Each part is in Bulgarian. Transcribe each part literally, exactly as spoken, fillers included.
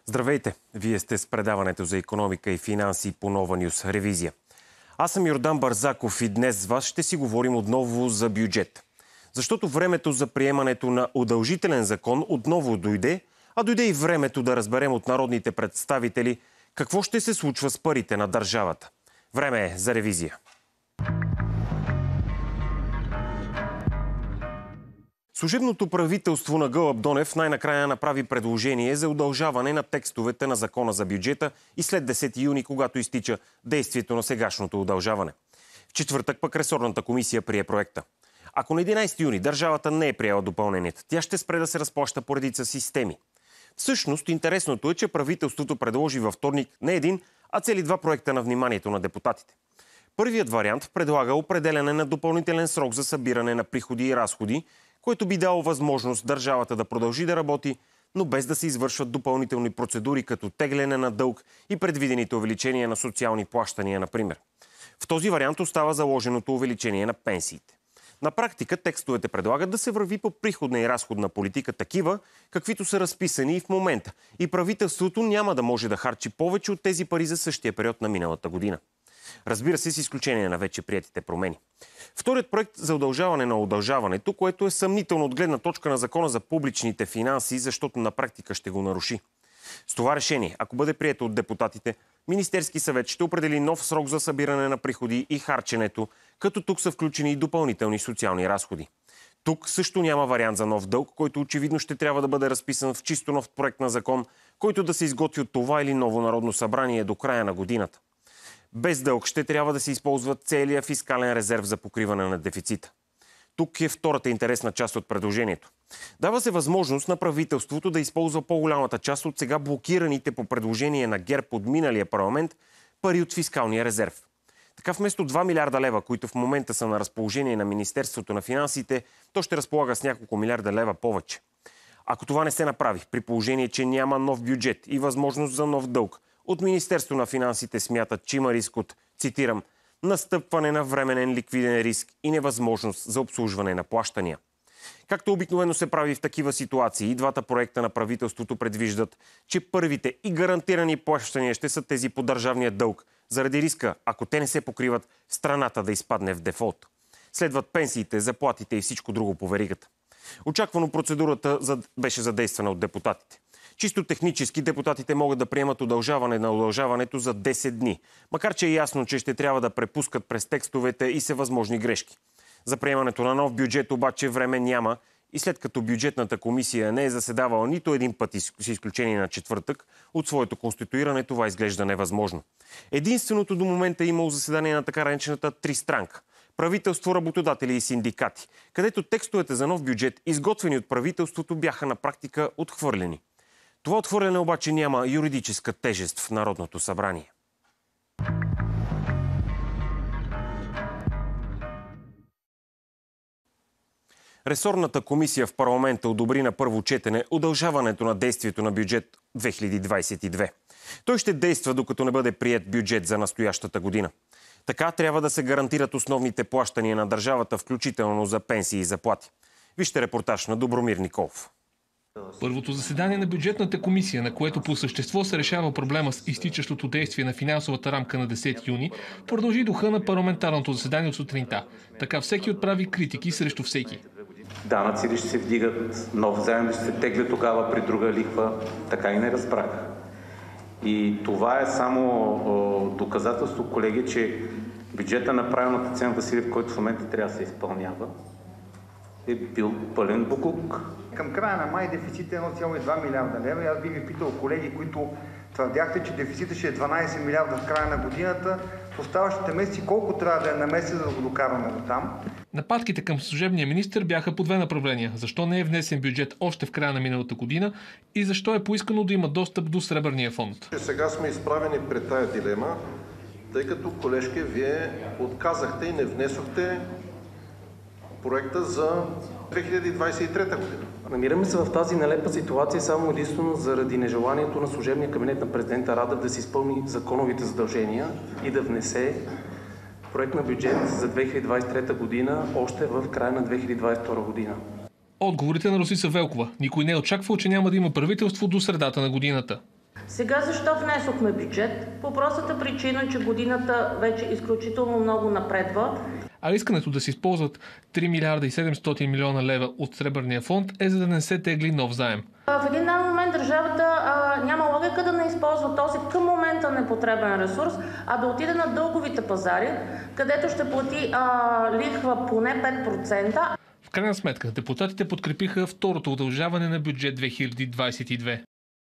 Здравейте! Вие сте с предаването за икономика и финанси по Нова Нюс Ревизия. Аз съм Йордан Барзаков и днес с вас ще си говорим отново за бюджет. Защото времето за приемането на удължителен закон отново дойде, а дойде и времето да разберем от народните представители какво ще се случва с парите на държавата. Време е за ревизия. Служебното правителство на Гълъб Донев най-накрая направи предложение за удължаване на текстовете на закона за бюджета и след десети юни, когато изтича действието на сегашното удължаване. В четвъртък пък ресорната комисия прие проекта. Ако на единайсети юни държавата не е приела допълнението, тя ще спре да се разплаща по редица системи. Всъщност, интересното е, че правителството предложи във вторник не един, а цели два проекта на вниманието на депутатите. Първият вариант предлага определяне на допълнителен срок за събиране на приходи и разходи, което би дало възможност държавата да продължи да работи, но без да се извършват допълнителни процедури, като тегляне на дълг и предвидените увеличения на социални плащания, например. В този вариант остава заложеното увеличение на пенсиите. На практика текстовете предлагат да се върви по приходна и разходна политика такива, каквито са разписани и в момента. И правителството няма да може да харчи повече от тези пари за същия период на миналата година. Разбира се, с изключение на вече приетите промени. Вторият проект за удължаване на удължаването, което е съмнително от гледна точка на закона за публичните финанси, защото на практика ще го наруши. С това решение, ако бъде прието от депутатите, Министерски съвет ще определи нов срок за събиране на приходи и харченето, като тук са включени и допълнителни социални разходи. Тук също няма вариант за нов дълг, който очевидно ще трябва да бъде разписан в чисто нов проект на закон, който да се изготви от това или ново Народно събрание до края на годината. Без дълг ще трябва да се използва целият фискален резерв за покриване на дефицита. Тук е втората интересна част от предложението. Дава се възможност на правителството да използва по-голямата част от сега блокираните по предложение на ГЕРБ от миналия парламент пари от фискалния резерв. Така вместо два милиарда лева, които в момента са на разположение на Министерството на финансите, то ще разполага с няколко милиарда лева повече. Ако това не се направи, при положение, че няма нов бюджет и възможност за нов дълг, от Министерство на финансите смятат, че има риск от, цитирам, настъпване на временен ликвиден риск и невъзможност за обслужване на плащания. Както обикновено се прави в такива ситуации, и двата проекта на правителството предвиждат, че първите и гарантирани плащания ще са тези по държавния дълг, заради риска, ако те не се покриват, страната да изпадне в дефолт. Следват пенсиите, заплатите и всичко друго по веригата. Очаквано процедурата беше задействана от депутатите. Чисто технически депутатите могат да приемат удължаване на удължаването за десет дни, макар че е ясно, че ще трябва да препускат през текстовете и се възможни грешки. За приемането на нов бюджет обаче време няма и след като бюджетната комисия не е заседавала нито един път, с изключение на четвъртък, от своето конституиране това изглежда невъзможно. Единственото до момента е имало заседание на така наречената тристранка – правителство, работодатели и синдикати, където текстовете за нов бюджет, изготвени от правителството, бяха на практика отхвърлени. Това отхвърляне обаче няма юридическа тежест в Народното събрание. Ресорната комисия в парламента одобри на първо четене удължаването на действието на бюджет две хиляди двайсет и две. Той ще действа, докато не бъде приет бюджет за настоящата година. Така трябва да се гарантират основните плащания на държавата, включително за пенсии и заплати. Вижте репортаж на Добромир Николов. Първото заседание на бюджетната комисия, на което по същество се решава проблема с изтичащото действие на финансовата рамка на десети юни, продължи духа на парламентарното заседание от сутринта. Така всеки отправи критики срещу всеки. Данъци ли ще се вдигат, нов заем ли ще се тегли тогава при друга лихва, така и не разбрах. И това е само доказателство, колеги, че бюджета на правилната цена Василев, който в момента трябва да се изпълнява, е бил пълен буклук. Към края на май дефицит е едно цяло и две милиарда лева. И аз би ви питал колеги, които твърдяхте, че дефицитът ще е дванайсет милиарда в края на годината, в оставащите месеци колко трябва да е на месец, за да го докараме до там? Нападките към служебния министър бяха по две направления. Защо не е внесен бюджет още в края на миналата година и защо е поискано да има достъп до Сребърния фонд. Сега сме изправени пред тая дилема, тъй като, колежки, вие отказахте и не внесохте проекта за две хиляди двайсет и трета година. Намираме се в тази нелепа ситуация само единствено заради нежеланието на служебния кабинет на президента Радев да се изпълни законовите задължения и да внесе проект на бюджет за две хиляди двайсет и трета година още в края на две хиляди двайсет и втора година. Отговорите на Росица Велкова. Никой не е очаквал, че няма да има правителство до средата на годината. Сега защо внесохме бюджет? По простата причина, че годината вече изключително много напредва. А искането да се използват три милиарда и седемстотин милиона лева от Сребърния фонд е за да не се тегли нов заем. В един дан момент държавата а, няма логика да не използва този към момента непотребен ресурс, а да отиде на дълговите пазари, където ще плати а, лихва поне пет процента. В крайна сметка, депутатите подкрепиха второто удължаване на бюджет две хиляди двадесет и две.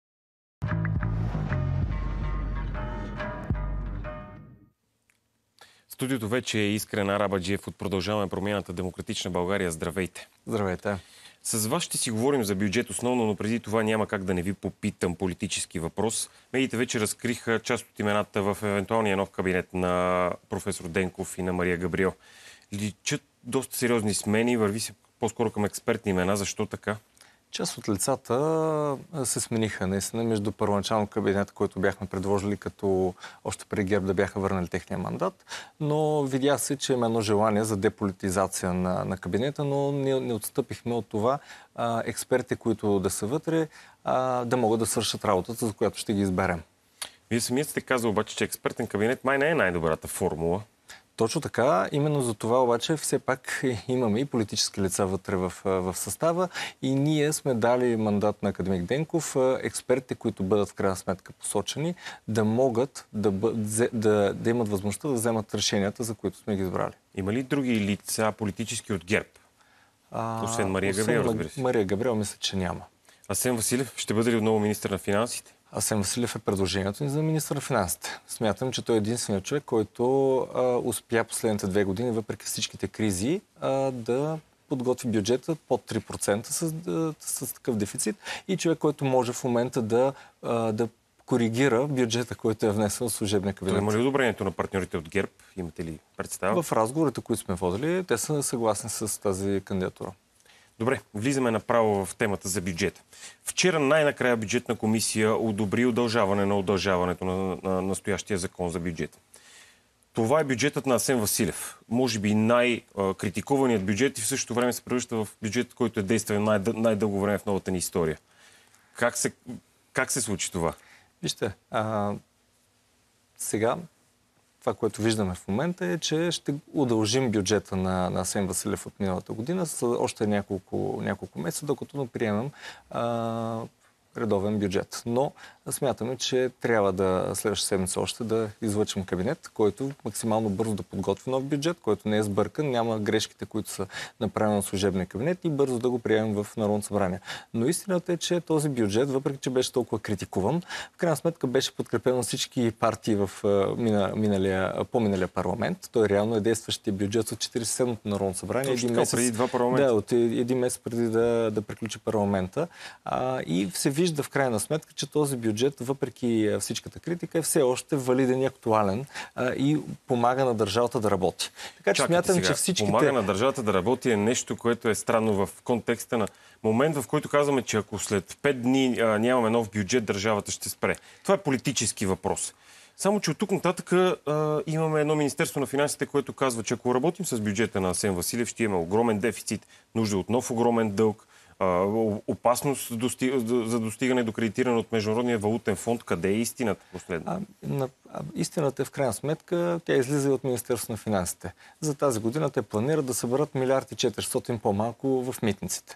Студиото вече е Искрен Арабаджиев от Продължаваме промяната Демократична България. Здравейте! Здравейте! С вас ще си говорим за бюджет основно, но преди това няма как да не ви попитам политически въпрос. Медиите вече разкриха част от имената в евентуалния нов кабинет на професор Денков и на Мария Габриел. Личат доста сериозни смени, върви се по-скоро към експертни имена. Защо така? Част от лицата се смениха наистина между първоначално кабинет, който бяхме предложили като още при ГЕРБ да бяха върнали техния мандат, но видя се, че има едно желание за деполитизация на, на кабинета, но не, не отстъпихме от това а, експерти, които да са вътре, а, да могат да свършат работата, за която ще ги изберем. Вие самият сте казал обаче, че експертен кабинет май не е най-добрата формула. Точно така. Именно за това обаче все пак имаме и политически лица вътре в, в състава и ние сме дали мандат на академик Денков експертите, които бъдат в крайна сметка посочени, да могат да, да, да, да имат възможността да вземат решенията, за които сме ги избрали. Има ли други лица политически от ГЕРБ? А, освен Мария освен Габриел, разбира се. Мария Габриел мисля, че няма. Асен Василев ще бъде ли отново министър на финансите? Асен Василев е предложението ни за министър на финансите. Смятам, че той е единственият човек, който а, успя последните две години, въпреки всичките кризи, а, да подготви бюджета под три процента с, да, с такъв дефицит и човек, който може в момента да, а, да коригира бюджета, който е внесен от служебния кабинет. Има ли одобрението на партньорите от ГЕРБ? Имате ли представа? В разговорите, които сме водили, те са съгласни с тази кандидатура. Добре, влизаме направо в темата за бюджета. Вчера най-накрая бюджетна комисия одобри удължаване на удължаването на, на настоящия закон за бюджета. Това е бюджетът на Асен Василев. Може би най-критикуваният бюджет и в същото време се превръща в бюджет, който е действал най- най-дълго време в новата ни история. Как се, как се случи това? Вижте, а, сега това, което виждаме в момента е, че ще удължим бюджета на, на Асен Василев от миналата година с още няколко, няколко месеца, докато приемем а, редовен бюджет. Но смятаме, че трябва да следващата седмица още да излъчим кабинет, който максимално бързо да подготви нов бюджет, който не е сбъркан, няма грешките, които са направени от служебния кабинет и бързо да го приемем в Народното събрание. Но истината е, че този бюджет, въпреки че беше толкова критикуван, в крайна сметка беше подкрепен от всички партии в миналия, по-миналия парламент. Той реално е действащия бюджет от четиридесет и седмото Народно събрание. Точно един месец преди два парламента. Да, от един месец преди да, да приключи парламента. А, и се вижда в крайна сметка, че този бюджет, въпреки всичката критика, е все още валиден и актуален а, и помага на държавата да работи. Така че смятам, сега. че всичките... Помага на държавата да работи е нещо, което е странно в контекста на момент, в който казваме, че ако след пет дни а, нямаме нов бюджет, държавата ще спре. Това е политически въпрос. Само, че от тук нататък а, имаме едно Министерство на финансите, което казва, че ако работим с бюджета на Асен Василев, ще имаме огромен дефицит, нужда от нов огромен дълг, опасност за достигане до кредитиране от Международния валутен фонд. Къде е истината последно? А, на, а, истината е в крайна сметка, тя излиза и от Министерството на финансите. За тази година те планират да съберат милиард и четиристотин по-малко в митниците.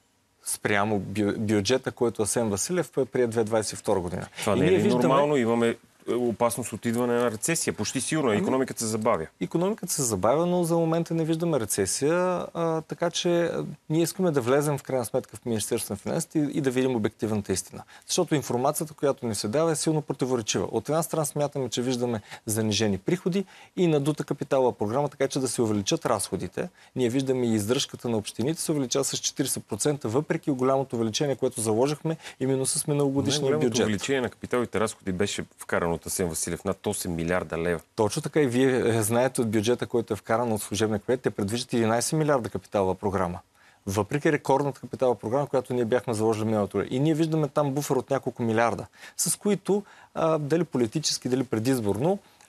Спрямо бю, бюджета, който Асен Василев прие две хиляди двадесет и втора година. Това не е ли виждаме... нормално? Имаме опасност от идване на рецесия. Почти сигурно. Икономиката се забавя. Икономиката се забавя, но за момента не виждаме рецесия. А, така че а, ние искаме да влезем в крайна сметка в Министерството на финансите и, и да видим обективната истина. Защото информацията, която ни се дава, е силно противоречива. От една страна смятаме, че виждаме занижени приходи и надута капиталова програма, така че да се увеличат разходите. Ние виждаме и издръжката на общините се увеличава с четиридесет процента, въпреки голямото увеличение, което заложихме именно с миналогодишния бюджет. Голямото увеличение на капиталовите разходи беше вкарано от Асен Василев над осем милиарда лева. Точно така и вие знаете от бюджета, който е вкаран от служебния кабинет, те предвиждат единадесет милиарда капиталова програма. Въпреки рекордната капиталова програма, която ние бяхме заложили миналото. И ние виждаме там буфер от няколко милиарда, с които а, дали политически, дали предизборно,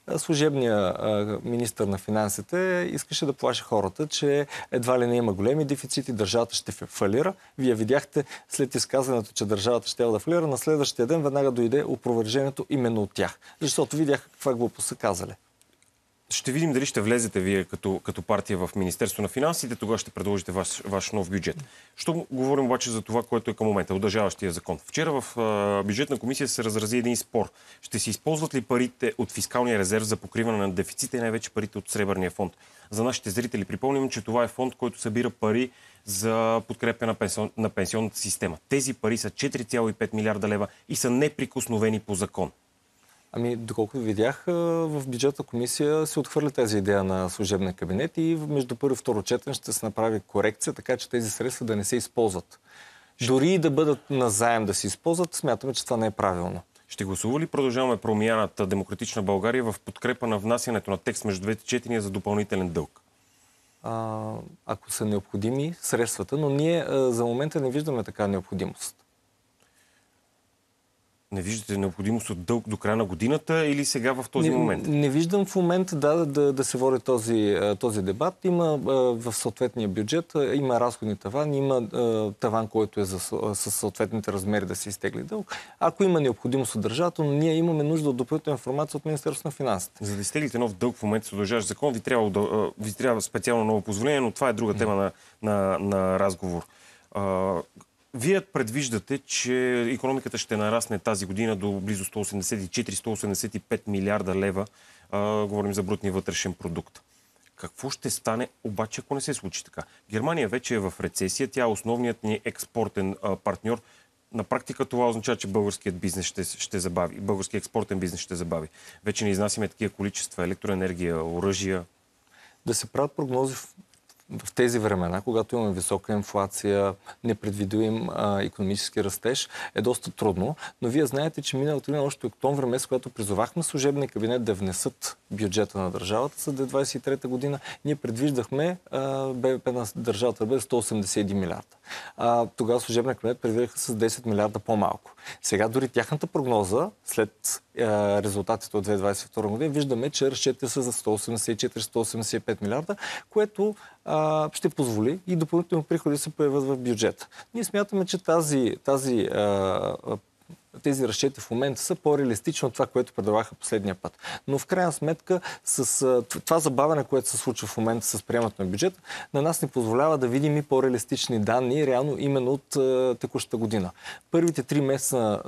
служебният министър на финансите искаше да плаши хората, че едва ли не има големи дефицити, държавата ще фалира. Вие видяхте след изказването, че държавата ще да фалира, на следващия ден веднага дойде опровержението именно от тях. Защото видяха каква глупост са казали. Ще видим дали ще влезете вие като, като партия в Министерство на финансите, тогава ще предложите ваш, ваш нов бюджет. Що говорим обаче за това, което е към момента, удължаващия закон? Вчера в а, бюджетна комисия се разрази един спор. Ще се използват ли парите от фискалния резерв за покриване на дефицита и най-вече парите от Сребърния фонд? За нашите зрители припомням, че това е фонд, който събира пари за подкрепа на, пенсион, на пенсионната система. Тези пари са четири цяло и пет милиарда лева и са неприкосновени по закон. Ами, доколкото видях, в бюджетна комисия се отхвърля тази идея на служебния кабинет и между първо и второ четене ще се направи корекция, така че тези средства да не се използват. Дори и да бъдат назаем да се използват, смятаме, че това не е правилно. Ще гласува ли продължаваме промяната Демократична България в подкрепа на внасянето на текст между двете четения за допълнителен дълг? А, ако са необходими средствата, но ние а, за момента не виждаме така необходимост. Не виждате необходимост от дълг до края на годината или сега в този не, момент? Не виждам в момента да, да, да се води този, този дебат. Има в съответния бюджет, има разходни таван, има таван, който е за, с съответните размери да се изтегли дълг. Ако има необходимост от държавата, но ние имаме нужда от допълнителна информация от Министерството на финансите. За да изтеглите нов дълг в момента с удължаващ закон, ви трябва, ви трябва специално ново позволение, но това е друга тема на, на, на разговор. Вие предвиждате, че икономиката ще нарасне тази година до близо сто осемдесет и четири - сто осемдесет и пет милиарда лева. А, говорим за брутния вътрешен продукт. Какво ще стане обаче, ако не се случи така? Германия вече е в рецесия. Тя е основният ни експортен а, партньор. На практика това означава, че българският бизнес ще, ще забави. Българският експортен бизнес ще забави. Вече не изнасяме такива количества електроенергия, оръжия. Да се правят прогнози в в тези времена, когато имаме висока инфлация, непредвидуем а, икономически растеж, е доста трудно. Но вие знаете, че миналата година, още октомври месец, когато призовахме служебния кабинет да внесат бюджета на държавата за две хиляди двадесет и трета година, ние предвиждахме а, БВП на държавата да бъде сто осемдесет и един милиарда. А, тогава служебния кабинет предвиждаха с десет милиарда по-малко. Сега дори тяхната прогноза, след а, резултатите от две хиляди двадесет и втора година, виждаме, че разчетите са за сто осемдесет и четири - сто осемдесет и пет милиарда, което а, ще позволи и допълнително приходи се появят в бюджета. Ние смятаме, че тази, тази а, тези разчети в момента са по-реалистични от това, което предлагаха последния път. Но в крайна сметка с това забавяне, което се случва в момента с приемането на бюджета, на нас не позволява да видим и по-реалистични данни, реално именно от а, текущата година. Първите три месеца а,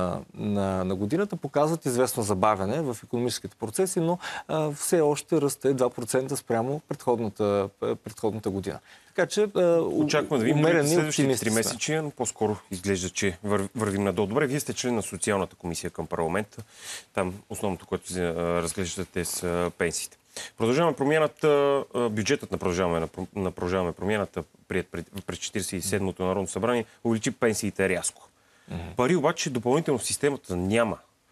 на, на годината показват известно забавяне в икономическите процеси, но а, все още расте два процента спрямо предходната, предходната година. Така че очакваме да видим следващите три месечия, но по-скоро изглежда, че вървим надолу. Добре, вие сте член на социалната комисия към парламента. Там основното, което се разглеждате с пенсиите. Продължаваме промяната, бюджетът на продължаваме, на продължаваме промяната пред, пред, пред четиридесет и седмото Народно събрание увеличи пенсиите рязко. Mm-hmm. Пари обаче допълнително в системата няма.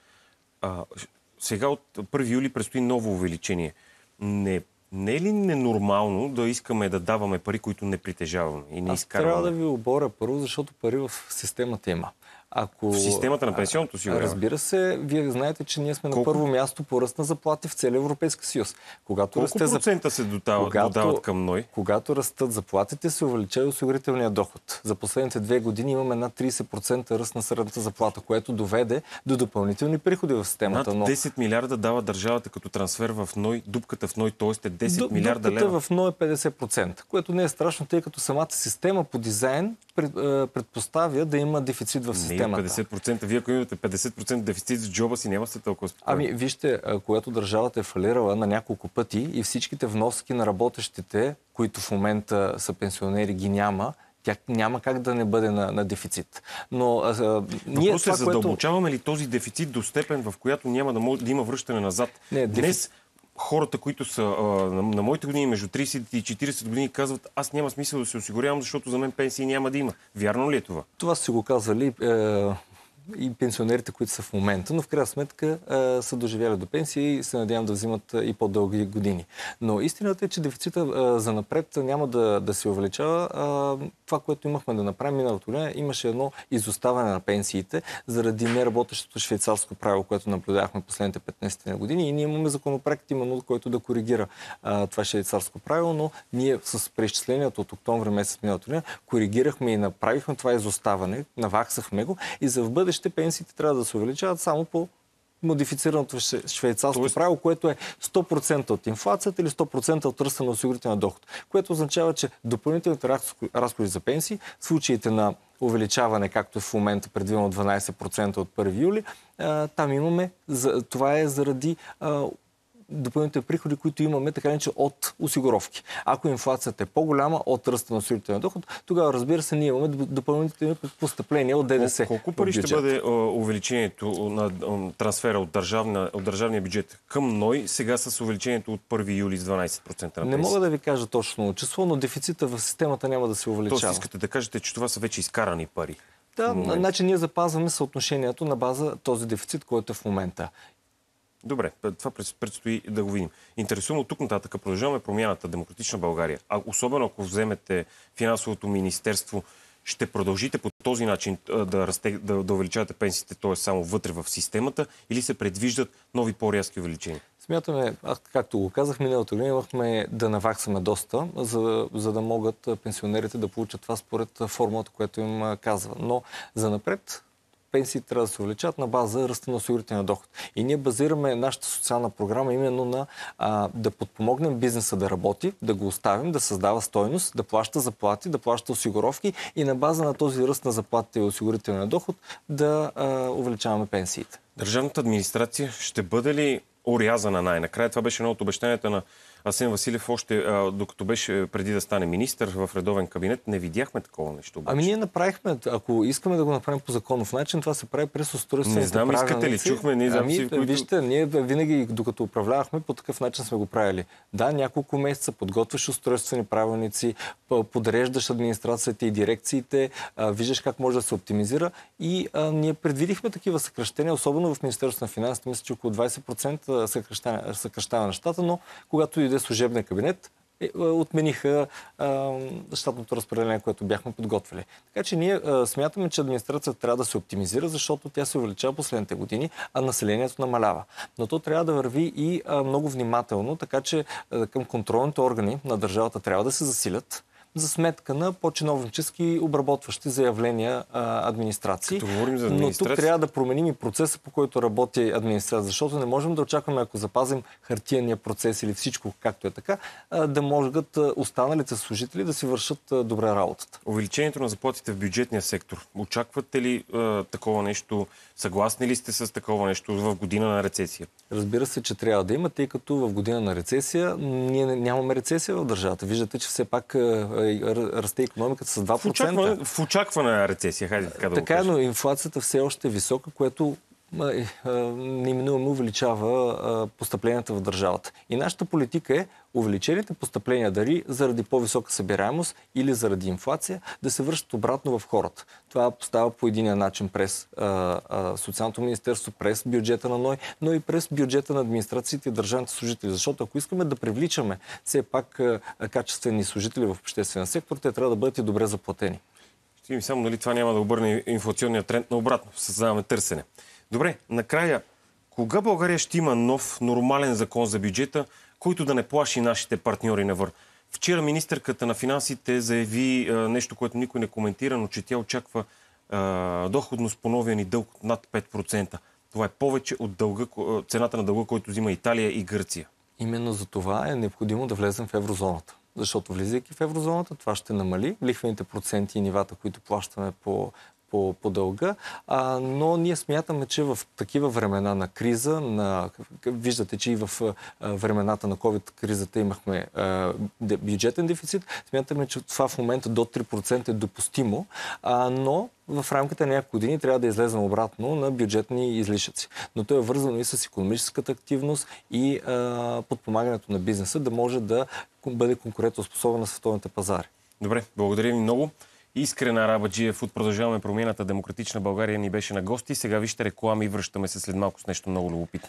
А, сега от първи юли предстои ново увеличение. Не Не е ли ненормално да искаме да даваме пари, които не притежаваме и не изкарваме? Аз трябва да ви оборя първо, защото пари в системата има. Ако... В системата на пенсионното си. Разбира се, вие знаете, че ние сме Колко? на първо място по ръст на заплати в целия Европейски съюз. Когато Колко расте процента се додават, когато... додават към НОИ? Когато растат заплатите, се увеличава осигурителния доход. За последните две години имаме над тридесет процента ръст на средната заплата, което доведе до допълнителни приходи в системата. Над десет милиарда дава държавата като трансфер в НОИ, дупката в НОИ, т.е. е десет милиарда лева. Дупката в НОИ е петдесет процента, което не е страшно, тъй като самата система по дизайн пред, предпоставя да има дефицит в системата. Не петдесет процента. Вие ако имате петдесет процента дефицит в джоба си, няма се толкова спокойно. Ами, вижте, когато държавата е фалирала на няколко пъти и всичките вноски на работещите, които в момента са пенсионери, ги няма, тя няма как да не бъде на, на дефицит. Но а, ние Въпрос е, това, задълбочаваме което... ли този дефицит до степен, в която няма да, може, да има връщане назад? Не, Днес хората, които са а, на, на моите години, между тридесет и четиридесет години, казват, аз няма смисъл да се осигурявам, защото за мен пенсии няма да има. Вярно ли е това? Това си го казали е, и пенсионерите, които са в момента, но в крайна сметка а, са доживяли до пенсия и се надявам да взимат и по-дълги години. Но истината е, че дефицита а, за напред няма да, да се увеличава. А, това, което имахме да направим миналото година, имаше едно изоставане на пенсиите заради неработещото швейцарско правило, което наблюдавахме последните петнайсет години, и ние имаме законопроект, именно който да коригира а, това швейцарско правило, но ние с преизчислението от октомври месец миналото година коригирахме и направихме това изоставане, наваксахме го и за в бъдеще пенсиите трябва да се увеличават само по модифицираното швейцарско Тоест... правило, което е сто процента от инфлацията или сто процента от ръста на осигурителния доход, което означава, че допълнителните разходи за пенсии, в случаите на увеличаване, както е в момента предвидено дванайсет процента от първи юли, там имаме, това е заради допълнителни приходи, които имаме така не че от осигуровки. Ако инфлацията е по-голяма от ръста на осигурителния доход, тогава, разбира се, ние имаме допълнителни постъпления от ДДС. Колко пари ще бъде увеличението на трансфера от, държавна, от държавния бюджет към НОИ сега с увеличението от първи юли с дванайсет процента на пенсия? Не мога да ви кажа точно число, но дефицита в системата няма да се увеличава. Тоест искате да кажете, че това са вече изкарани пари? Да, значи ние запазваме съотношението на база този дефицит, който е в момента. Добре, това предстои да го видим. Интересувано от тук нататък продължаваме промяната Демократична България. А особено ако вземете финансовото министерство, ще продължите по този начин да, расте, да, да увеличавате пенсиите, т.е. само вътре в системата, или се предвиждат нови по-рязки увеличения? Смятаме, както го казах, миналото година имахме да наваксаме доста, за, за да могат пенсионерите да получат това според формулата, която им казва. Но за напред пенсиите трябва да се увеличат на база ръста на осигурителния доход. И ние базираме нашата социална програма именно на а, да подпомогнем бизнеса да работи, да го оставим, да създава стойност, да плаща заплати, да плаща осигуровки и на база на този ръст на заплатите и осигурителния доход да а, увеличаваме пенсиите. Държавната администрация ще бъде ли орязана най-накрая? Това беше едно от обещанията на Асен Василев, още а, докато беше преди да стане министър в редовен кабинет. Не видяхме такова нещо. Обаче. Ами ние направихме, ако искаме да го направим по законов начин, това се прави през устройствените Не знам, правилници. искате ли? Чухме ние ами, които... Вижте, ние винаги, докато управлявахме, по такъв начин сме го правили. Да, няколко месеца подготвяш устройствени правилници, подреждаш администрацията и дирекциите, а, виждаш как може да се оптимизира и а, ние предвидихме такива съкращения, особено в Министерството на финансите, мисля, че около двайсет процента съкращаване на щата, но когато иде служебния кабинет, отмениха а, щатното разпределение, което бяхме подготвили. Така че ние а, смятаме, че администрацията трябва да се оптимизира, защото тя се увеличава последните години, а населението намалява. Но то трябва да върви и а, много внимателно, така че а, към контролните органи на държавата трябва да се засилят за сметка на по-чиновнически обработващи заявления а, администрации. За администрация... Но тук трябва да променим и процеса, по който работи администрация, защото не можем да очакваме, ако запазим хартияния процес или всичко както е така, а, да могат останалите служители да си вършат а, добре работата. Увеличението на заплатите в бюджетния сектор. Очаквате ли а, такова нещо? Съгласни ли сте с такова нещо в година на рецесия? Разбира се, че трябва да има, тъй като в година на рецесия ние нямаме рецесия в държавата. Виждате, че все пак расте икономиката с два процента. В очакване, в очакване рецесия, хайде така да така, го кажа. Но инфлацията все още е висока, което неминуемо увеличава постъпленията в държавата. И нашата политика е увеличените постъпления дари заради по-висока събираемост или заради инфлация да се връщат обратно в хората. Това става по единия начин през а, а, Социалното министерство, през бюджета на НОИ, но и през бюджета на администрациите и държавните служители. Защото ако искаме да привличаме все пак а, качествени служители в обществения сектор, те трябва да бъдат и добре заплатени. Ще ми само, нали това няма да обърне инфлационния тренд на обратно. Създаваме търсене. Добре, накрая, кога България ще има нов, нормален закон за бюджета, който да не плаши нашите партньори навън? Вчера министърката на финансите заяви а, нещо, което никой не коментира, но че тя очаква а, доходност по новия ни дълг над пет процента. Това е повече от дълга, цената на дълга, който взима Италия и Гърция. Именно за това е необходимо да влезем в еврозоната. Защото влизайки в еврозоната, това ще намали лихвените проценти и нивата, които плащаме по По, по дълга, а, но ние смятаме, че в такива времена на криза, на, виждате, че и в а, времената на ковид-кризата имахме а, бюджетен дефицит, смятаме, че това в момента до три процента е допустимо, а, но в рамките на няколко години трябва да излезем обратно на бюджетни излишъци. Но то е вързано и с икономическата активност и а, подпомагането на бизнеса, да може да бъде конкурентоспособен на световните пазари. Добре, благодаря ви много. Искрен Арабаджиев от Продължаваме промяната Демократична България ни беше на гости. Сега вижте реклами и връщаме се след малко с нещо много любопитно.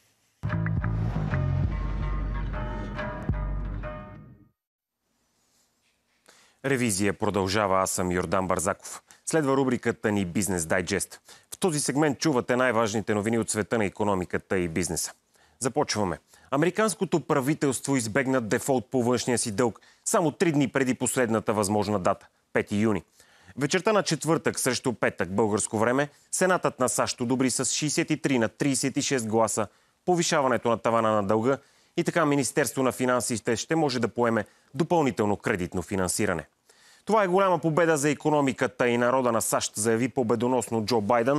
Ревизия продължава. Аз съм Йордан Барзаков. Следва рубриката ни Бизнес Дайджест. В този сегмент чувате най-важните новини от света на икономиката и бизнеса. Започваме. Американското правителство избегна дефолт по външния си дълг само три дни преди последната възможна дата – пети юни. Вечерта на четвъртък срещу петък българско време Сенатът на САЩ одобри с шейсет и три на трийсет и шест гласа повишаването на тавана на дълга и така Министерство на финансите ще може да поеме допълнително кредитно финансиране. Това е голяма победа за икономиката и народа на САЩ, заяви победоносно Джо Байден,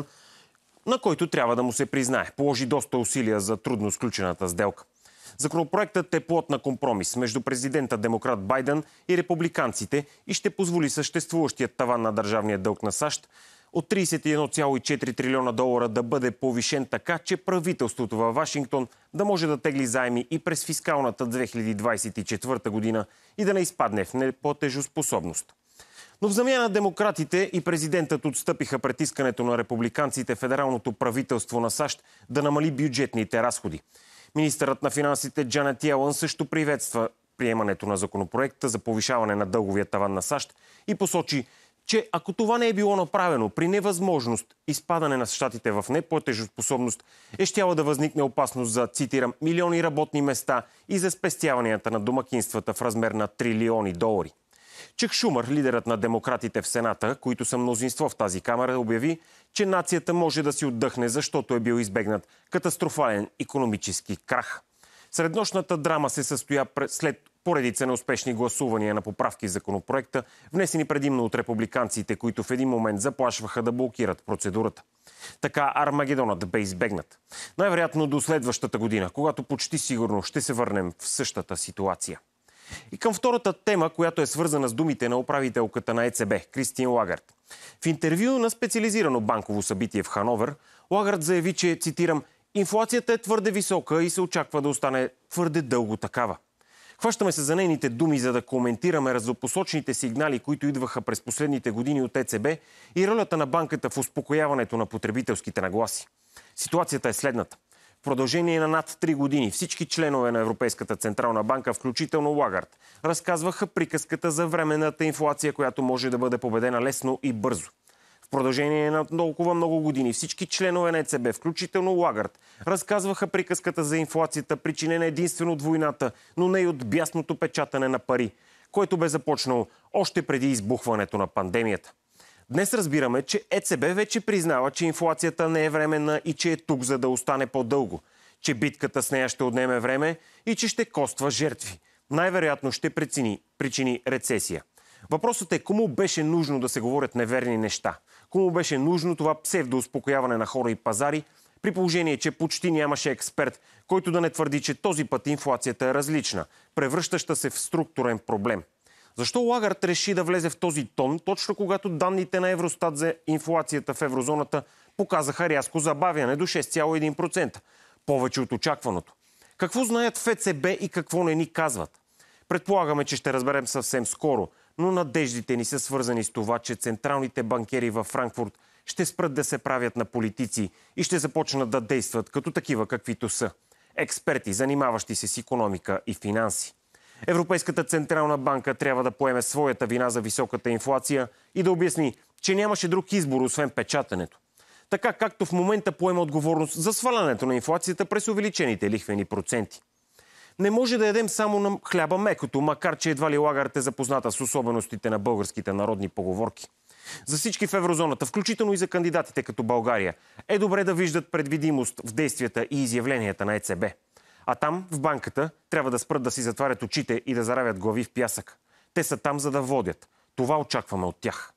на който трябва да му се признае. Положи доста усилия за трудно сключената сделка. Законопроектът е плод на компромис между президента демократ Байден и републиканците и ще позволи съществуващият таван на държавния дълг на САЩ от трийсет и едно цяло и четири трилиона долара да бъде повишен така, че правителството във Вашингтон да може да тегли заеми и през фискалната две хиляди двадесет и четвърта година и да не изпадне в неплатежоспособност. Но в замяна демократите и президентът отстъпиха пред искането на републиканците федералното правителство на САЩ да намали бюджетните разходи. Министърът на финансите Джанет Йелън също приветства приемането на законопроекта за повишаване на дълговия таван на САЩ и посочи, че ако това не е било направено при невъзможност изпадане на щатите в неплатежоспособност, е щяло да възникне опасност за, цитирам, милиони работни места и за спестяванията на домакинствата в размер на трилиони долари. Чак Шумър, лидерът на демократите в Сената, които са мнозинство в тази камера, обяви, че нацията може да си отдъхне, защото е бил избегнат катастрофален икономически крах. Среднощната драма се състоя след поредица на успешни гласувания на поправки в законопроекта, внесени предимно от републиканците, които в един момент заплашваха да блокират процедурата. Така Армагедонът бе избегнат. Най-вероятно до следващата година, когато почти сигурно ще се върнем в същата ситуация. И към втората тема, която е свързана с думите на управителката на ЕЦБ, Кристин Лагард. В интервю на специализирано банково събитие в Хановер, Лагард заяви, че, цитирам, инфлацията е твърде висока и се очаква да остане твърде дълго такава. Хващаме се за нейните думи, за да коментираме разнопосочните сигнали, които идваха през последните години от ЕЦБ и ролята на банката в успокояването на потребителските нагласи. Ситуацията е следната. В продължение на над три години всички членове на Европейската централна банка, включително Лагард, разказваха приказката за временната инфлация, която може да бъде победена лесно и бързо. В продължение на толкова много години всички членове на ЕЦБ, включително Лагард, разказваха приказката за инфлацията, причинена единствено от войната, но не и от бясното печатане на пари, което бе започнало още преди избухването на пандемията. Днес разбираме, че ЕЦБ вече признава, че инфлацията не е временна и че е тук, за да остане по-дълго, че битката с нея ще отнеме време и че ще коства жертви. Най-вероятно ще причини, причини рецесия. Въпросът е кому беше нужно да се говорят неверни неща. Кому беше нужно това псевдоуспокояване на хора и пазари, при положение, че почти нямаше експерт, който да не твърди, че този път инфлацията е различна, превръщаща се в структурен проблем. Защо Лагард реши да влезе в този тон, точно когато данните на Евростат за инфлацията в еврозоната показаха рязко забавяне до шест цяло и едно процента, повече от очакваното? Какво знаят в ЕЦБ и какво не ни казват? Предполагаме, че ще разберем съвсем скоро, но надеждите ни са свързани с това, че централните банкери във Франкфурт ще спрат да се правят на политици и ще започнат да действат като такива, каквито са. Експерти, занимаващи се с икономика и финанси. Европейската централна банка трябва да поеме своята вина за високата инфлация и да обясни, че нямаше друг избор, освен печатането. Така както в момента поема отговорност за свалянето на инфлацията през увеличените лихвени проценти. Не може да ядем само на хляба мекото, макар че едва ли Лагард е запозната с особеностите на българските народни поговорки. За всички в еврозоната, включително и за кандидатите като България, е добре да виждат предвидимост в действията и изявленията на ЕЦБ. А там, в банката, трябва да спрат да си затварят очите и да заравят глави в пясък. Те са там, за да водят. Това очакваме от тях.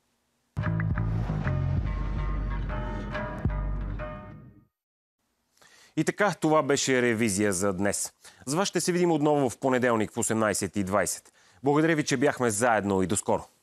И така, това беше ревизия за днес. С вас ще се видим отново в понеделник в осемнайсет и двайсет. Благодаря ви, че бяхме заедно и до скоро.